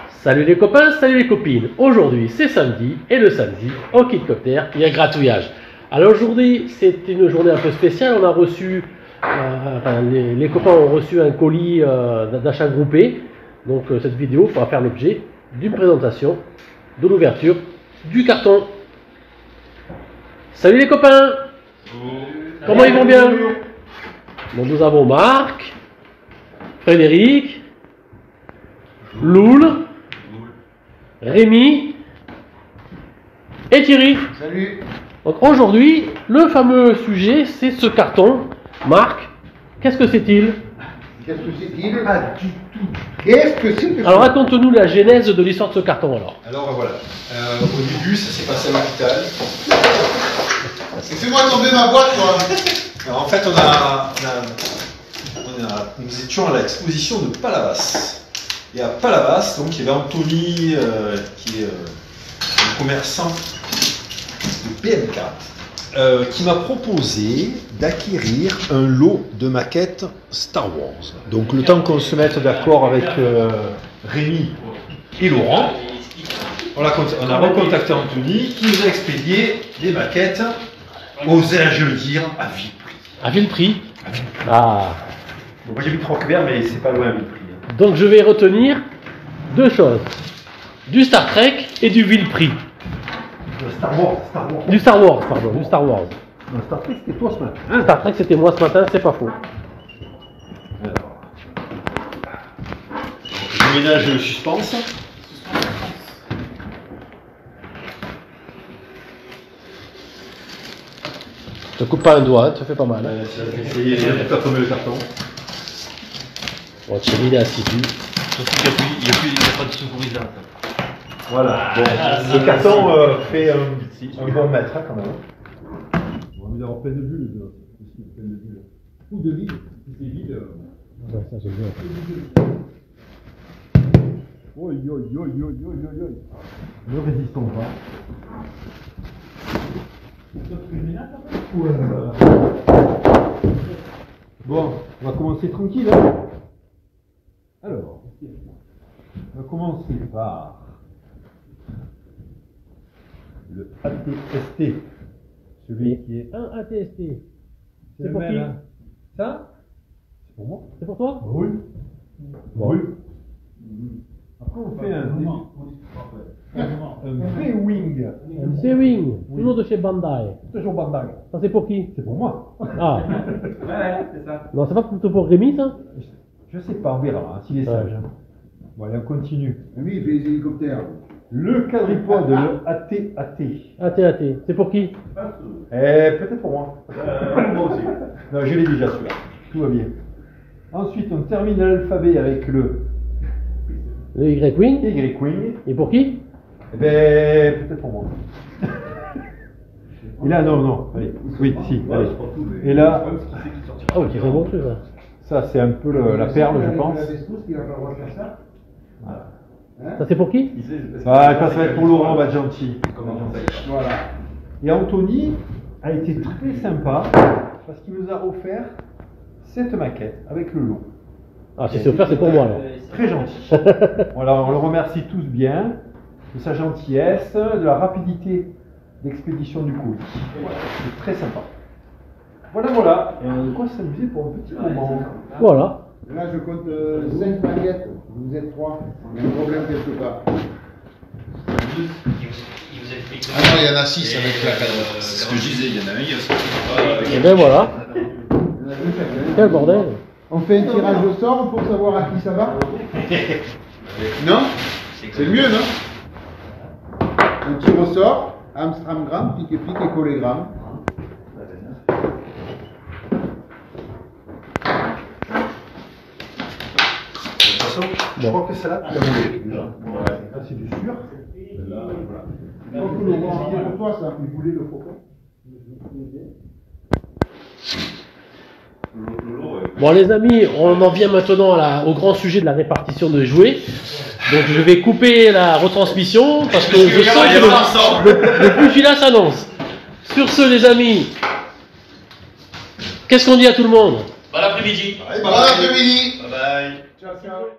Salut les copains, salut les copines. Aujourd'hui c'est samedi et le samedi au Kidcopter il y a gratouillage. Alors aujourd'hui c'est une journée un peu spéciale. On a reçu, les copains ont reçu un colis d'achat groupé. Donc cette vidéo va faire l'objet d'une présentation de l'ouverture du carton. Salut les copains. Comment ils vont bien? Bon, nous avons Marc, Frédéric, Loul, Rémi et Thierry. Salut. Donc aujourd'hui, le fameux sujet, c'est ce carton. Marc, qu'est-ce que c'est-il? Qu'est-ce que c'est-il? Pas du tout. Qu'est-ce que c'est que Alors raconte-nous la genèse de l'histoire de ce carton alors. Alors voilà, au début ça s'est passé à l'hôpital. Fais-moi tomber ma boîte, toi. Alors en fait nous étions à l'exposition de Palavas. Et à Palavas, donc il y avait Anthony qui est un commerçant de PMK qui m'a proposé d'acquérir un lot de maquettes Star Wars. Donc le temps qu'on se mette d'accord avec Rémi et Laurent, on a recontacté Anthony qui nous a expédié des maquettes, osais-je le dire, à vil prix. À vil prix. À vil prix. Ah. Bon, moi j'habite Roquebert, mais c'est pas loin à vil prix. Donc je vais retenir deux choses. Du Star Trek et du vil prix. Star Wars. Du Star Wars, pardon, du Star Wars. Non, Star Trek c'était toi ce matin. Star Trek c'était moi ce matin, c'est pas faux. Alors, je ménage le suspense. Je te coupe pas un doigt, hein, ça fait pas mal. Hein. J'ai pas tombé le carton. Bon, Thierry il est assidu. Surtout qu'il n'y a pas de secourisation. Voilà. Bon, le carton fait un bon mètre hein, quand même. On va avoir plein de bulles. Ou de vide. Si c'est vide. Ouais, ça j'aime bien. Oi. Ne résistons pas. Bon, on va commencer tranquille. Hein. Alors, on va commencer par le ATST, celui qui est Un ATST. C'est pour le qui? même, hein. Ça, c'est pour moi. C'est pour toi? Oui. Bon. Oui. Après, on fait un B-Wing. Un B-Wing, toujours de chez Bandai. Toujours Bandai. Ça c'est pour qui? C'est pour moi. Ah. Ouais, c'est ça. Non, c'est pas plutôt pour Rémi ça? Je sais pas, on verra hein, s'il est sage. Hein. Bon, allez, on continue. Oui, il fait les hélicoptères. Le quadripode, le AT-AT. AT-AT, c'est pour qui? Peut-être pour moi. Moi aussi. Non, je l'ai déjà celui-là. Tout va bien. Ensuite, on termine l'alphabet avec le Le Y-Wing. Y-Wing. Et pour qui? Peut-être pour moi. Et là, non. Allez, oui, si. Allez. Et là, Ah oui, c'est un bon truc ça. ça c'est un peu la perle, je pense. Ça c'est pour qui? Ah, ça va être pour Laurent, va être gentil. Voilà. Et Anthony a été très sympa parce qu'il nous a offert cette maquette avec le lot. Ah, si c'est offert, c'est pour moi alors. Très gentil. Voilà, on le remercie tous bien de sa gentillesse, de la rapidité d'expédition du colis. Voilà, c'est très sympa. Voilà. Et on a de quoi s'amuser pour un petit moment. Voilà. Là, je compte 5 paquettes. Vous êtes 3. Il y a un problème quelque part. Ah non, il y en a 6 avec la cadre. C'est ce que je disais, il y en a un, il y a ce Et ben voilà. Quel bordel. On fait un tirage au sort pour savoir à qui ça va. Non? C'est mieux, non? On tire au sort, Amstramgram, pique-pique et collégramme. Je crois que celle-là, tu l'as volée déjà. Là, c'est du sûr. Là, voilà. Donc, Laurent, c'est pour toi ça. Il voulait le faucon. Bon les amis, on en vient maintenant au grand sujet de la répartition de jouets. Donc je vais couper la retransmission parce que je sens que le pugilat s'annonce. Sur ce les amis, qu'est-ce qu'on dit à tout le monde? Bon après-midi. Bon après-midi. Bye bye. Ciao.